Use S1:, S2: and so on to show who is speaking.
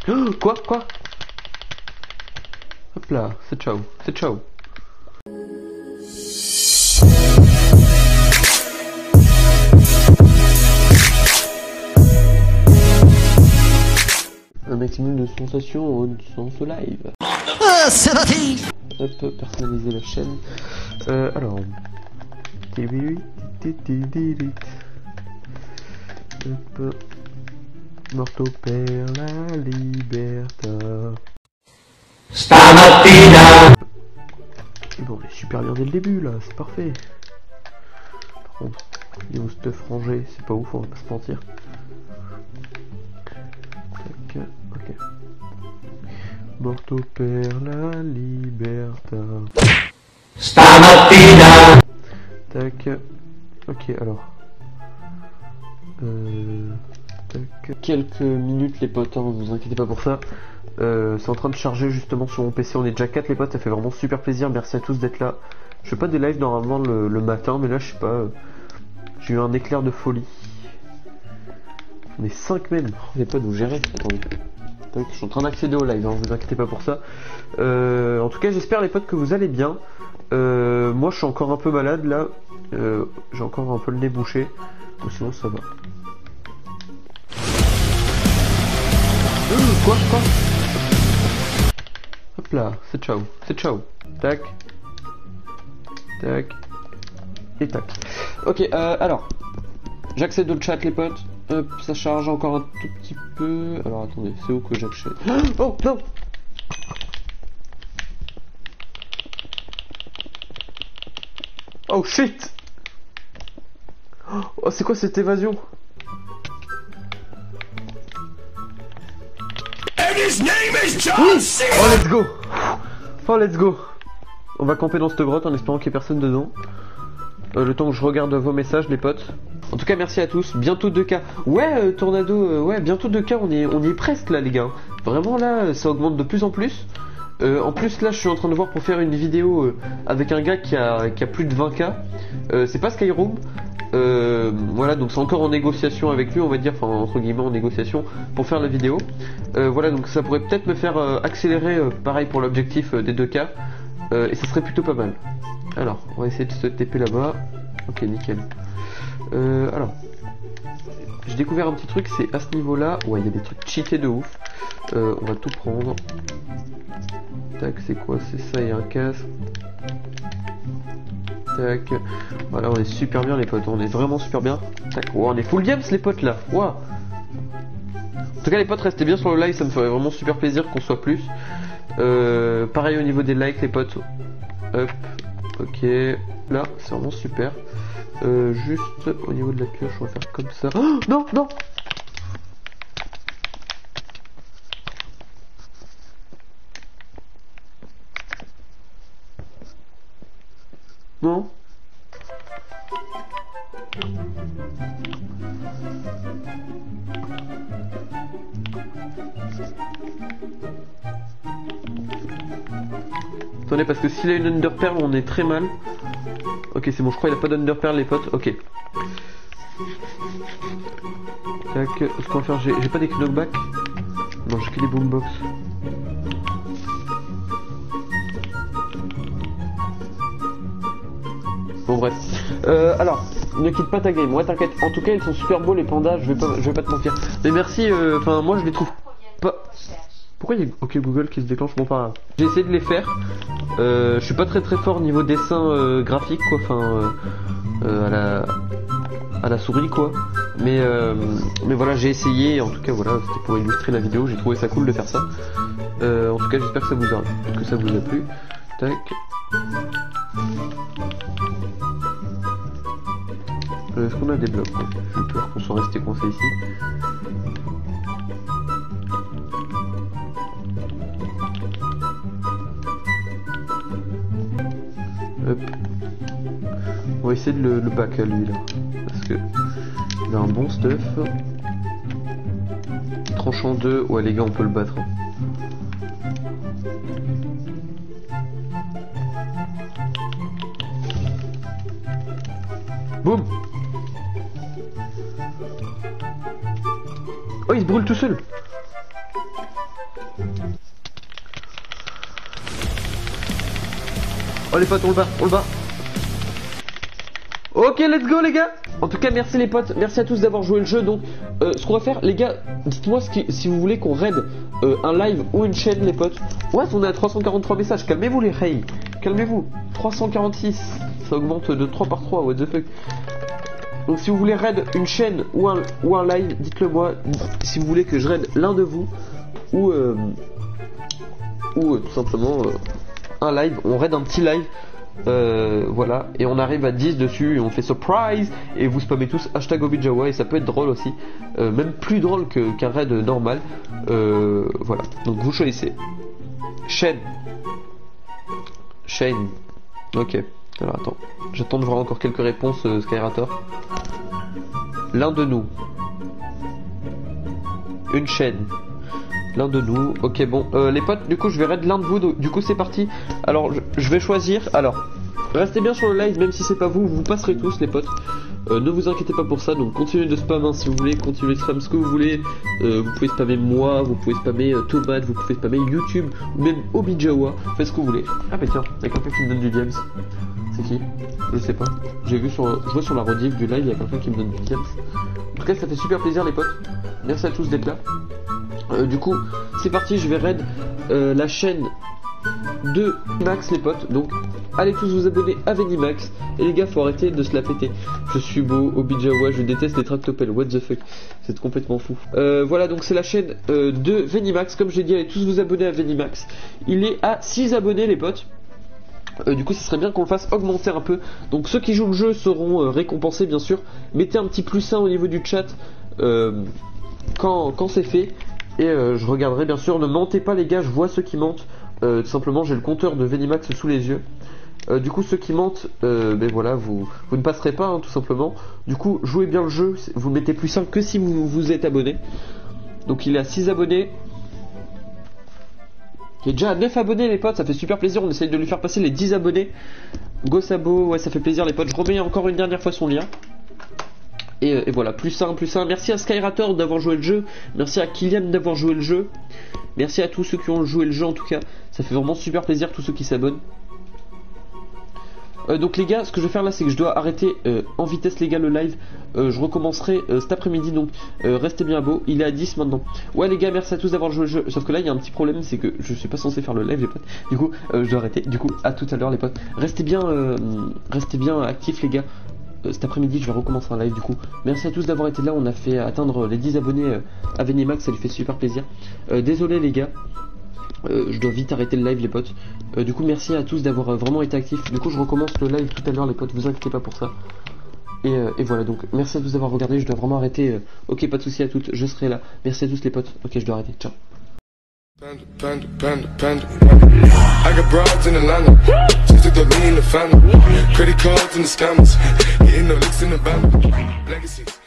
S1: Oh, quoi? Hop là, c'est ciao, c'est ciao. Un maximum de sensations en sens live.
S2: C'est parti.
S1: Hop, personnaliser la chaîne. Alors. Hop. Morto per la libertà.
S3: Stamattina.
S1: Et bon, on est super bien dès le début là, c'est parfait. Par contre, niveau stuff rangé, c'est pas ouf, on va pas se mentir. Tac, ok. Morto per la libertà.
S3: Stamattina.
S1: Tac. Ok, alors. Tac. Quelques minutes les potes, hein, vous inquiétez pas pour ça. C'est en train de charger justement sur mon PC, on est déjà 4 les potes, ça fait vraiment super plaisir, merci à tous d'être là. Je fais pas des lives normalement le matin, mais là je sais pas, j'ai eu un éclair de folie. On est 5 même, les potes vous gérez, attendez. Tac, je suis en train d'accéder au live, hein, vous inquiétez pas pour ça. En tout cas j'espère les potes que vous allez bien. Moi je suis encore un peu malade là, j'ai encore un peu le nez bouché, mais sinon ça va. Quoi? Hop là, c'est ciao, c'est ciao. Tac. Tac. Et tac. Ok, alors. J'accède au chat les potes. Hop, ça charge encore un tout petit peu. Alors attendez, c'est où que j'accède? Oh non! Oh shit! Oh c'est quoi cette évasion? Oui. Oh let's go. Oh let's go. On va camper dans cette grotte en espérant qu'il n'y ait personne dedans. Le temps que je regarde vos messages les potes. En tout cas merci à tous. Bientôt 2K. Ouais Tornado, ouais bientôt 2K, on y est presque là les gars. Vraiment là ça augmente de plus en plus. En plus là je suis en train de voir pour faire une vidéo avec un gars qui a plus de 20K. C'est pas Skyroom. Voilà donc c'est encore en négociation avec lui on va dire, enfin entre guillemets en négociation pour faire la vidéo. Voilà donc ça pourrait peut-être me faire accélérer pareil pour l'objectif des 2K et ça serait plutôt pas mal. Alors on va essayer de se TP là-bas. Ok nickel. Alors j'ai découvert un petit truc, c'est à ce niveau là, ouais il y a des trucs cheatés de ouf. On va tout prendre. Tac c'est quoi, c'est ça, il y a un casque. Tac, voilà on est super bien les potes, on est vraiment super bien. Tac, wow, on est full games les potes là, wow. En tout cas les potes restez bien sur le live, ça me ferait vraiment super plaisir qu'on soit plus. Pareil au niveau des likes les potes. Hop, ok, là c'est vraiment super. Juste au niveau de la pioche on va faire comme ça. Oh non, non. Non. Attendez parce que s'il a une underpearl on est très mal. Ok c'est bon je crois qu'il a pas d'underpearl les potes. Ok. Tac. Ce qu'on va faire, j'ai pas des knockbacks. Non j'ai que des boombox. Bon bref, alors, ne quitte pas ta game, ouais t'inquiète, en tout cas ils sont super beaux les pandas, je vais pas te mentir. Mais merci, enfin moi je les trouve pas... Pourquoi il y a OK Google qui se déclenche? Bon pas grave. J'ai essayé de les faire, je suis pas très fort niveau dessin graphique quoi, enfin à la souris quoi. Mais voilà j'ai essayé, en tout cas voilà, c'était pour illustrer la vidéo, j'ai trouvé ça cool de faire ça. En tout cas j'espère que ça vous a plu. Tac. Est-ce qu'on a des blocs? J'ai peur qu'on soit resté coincé ici. Hop. On va essayer de le back à lui là. Parce que il a un bon stuff. Tranchant 2, ouais les gars on peut le battre. Hein. Boum. Oh il se brûle tout seul. Oh les potes, on le bat. Ok, let's go les gars. En tout cas, merci les potes, merci à tous d'avoir joué le jeu. Donc, ce qu'on va faire, les gars, dites-moi si vous voulez qu'on raid un live ou une chaîne, les potes. Ouais, on est à 343 messages. Calmez-vous les hey, calmez-vous. 346, ça augmente de 3 par 3. What the fuck. Donc, si vous voulez raid une chaîne ou un live, dites-le moi. Si vous voulez que je raid l'un de vous ou tout simplement un live, on raid un petit live. Voilà, et on arrive à 10 dessus et on fait surprise et vous spammez tous hashtag Obijawa et ça peut être drôle aussi, même plus drôle qu'un raid normal. Voilà, donc vous choisissez chaîne, ok. Alors attends, j'attends de voir encore quelques réponses. Skyrator, l'un de nous, une chaîne, l'un de nous. Ok, bon, les potes, du coup je vais raid l'un de vous, du coup c'est parti. Alors je vais choisir. Alors restez bien sur le live, même si c'est pas vous, vous passerez tous les potes. Ne vous inquiétez pas pour ça, donc continuez de spam hein, si vous voulez, continuez de spam ce que vous voulez. Vous pouvez spammer moi, vous pouvez spammer Tomate, vous pouvez spammer YouTube, ou même Obijawa, faites ce que vous voulez. Ah bah tiens, il y a quelqu'un qui me donne du diams. C'est qui? Je sais pas. J'ai vu je vois sur la rediff du live, il y a quelqu'un qui me donne du diams. En tout cas ça fait super plaisir les potes. Merci à tous d'être là. Du coup c'est parti, je vais raid la chaîne de Max les potes, donc allez tous vous abonner à Venimax. Et les gars faut arrêter de se la péter. Je suis beau, Obijawa, je déteste les tractopelles, what the fuck, c'est complètement fou. Voilà, donc c'est la chaîne de Venimax, comme j'ai dit, allez tous vous abonner à Venimax. Il est à 6 abonnés les potes. Du coup, ce serait bien qu'on le fasse augmenter un peu. Donc ceux qui jouent le jeu seront récompensés bien sûr. Mettez un petit +1 au niveau du chat quand c'est fait. Et je regarderai bien sûr. Ne mentez pas les gars, je vois ceux qui mentent. Tout simplement, j'ai le compteur de Venimax sous les yeux. Du coup, ceux qui mentent, ben voilà, vous ne passerez pas hein, tout simplement. Du coup, jouez bien le jeu. Vous mettez +1 que si vous êtes abonné. Donc il est à 6 abonnés. Il est déjà à 9 abonnés les potes, ça fait super plaisir, on essaye de lui faire passer les 10 abonnés. Gossabo, ouais ça fait plaisir les potes, je remets encore une dernière fois son lien. Et voilà, +1. Merci à Skyrator d'avoir joué le jeu, merci à Kylian d'avoir joué le jeu. Merci à tous ceux qui ont joué le jeu en tout cas, ça fait vraiment super plaisir tous ceux qui s'abonnent. Donc les gars, ce que je vais faire là c'est que je dois arrêter en vitesse les gars le live. Je recommencerai cet après-midi, donc restez bien beau. Il est à 10 maintenant. Ouais les gars, merci à tous d'avoir joué le jeu. Sauf que là il y a un petit problème, c'est que je suis pas censé faire le live les potes. Du coup je dois arrêter. Du coup à tout à l'heure les potes. Restez bien actifs les gars. Cet après-midi je vais recommencer un live du coup. Merci à tous d'avoir été là, on a fait atteindre les 10 abonnés à Venimax, ça lui fait super plaisir. Désolé les gars. Je dois vite arrêter le live les potes. Du coup merci à tous d'avoir vraiment été actifs. Du coup je recommence le live tout à l'heure les potes, vous inquiétez pas pour ça. Et voilà, donc merci à tous d'avoir regardé, je dois vraiment arrêter. Ok, pas de soucis à toutes, je serai là. Merci à tous les potes. Ok, je dois arrêter, ciao. I got broads in Atlanta, just took the lean in the family, credit cards and the scammers, hitting the licks in the band, legacies.